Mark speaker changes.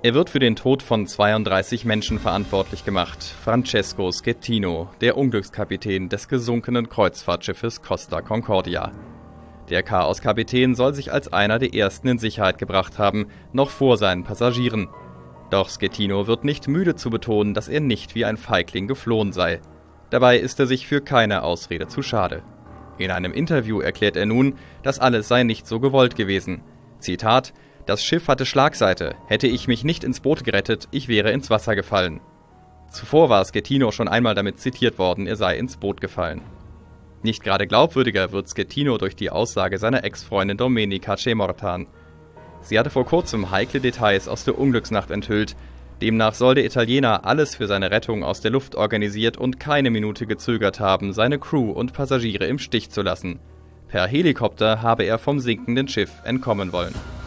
Speaker 1: Er wird für den Tod von 32 Menschen verantwortlich gemacht. Francesco Schettino, der Unglückskapitän des gesunkenen Kreuzfahrtschiffes Costa Concordia. Der Chaoskapitän soll sich als einer der ersten in Sicherheit gebracht haben, noch vor seinen Passagieren. Doch Schettino wird nicht müde zu betonen, dass er nicht wie ein Feigling geflohen sei. Dabei ist er sich für keine Ausrede zu schade. In einem Interview erklärt er nun, das alles sei nicht so gewollt gewesen. Zitat: Das Schiff hatte Schlagseite. Hätte ich mich nicht ins Boot gerettet, ich wäre ins Wasser gefallen. Zuvor war Schettino schon einmal damit zitiert worden, er sei ins Boot gefallen. Nicht gerade glaubwürdiger wird Schettino durch die Aussage seiner Ex-Freundin Domenica Cemortan. Sie hatte vor kurzem heikle Details aus der Unglücksnacht enthüllt. Demnach soll der Italiener alles für seine Rettung aus der Luft organisiert und keine Minute gezögert haben, seine Crew und Passagiere im Stich zu lassen. Per Helikopter habe er vom sinkenden Schiff entkommen wollen.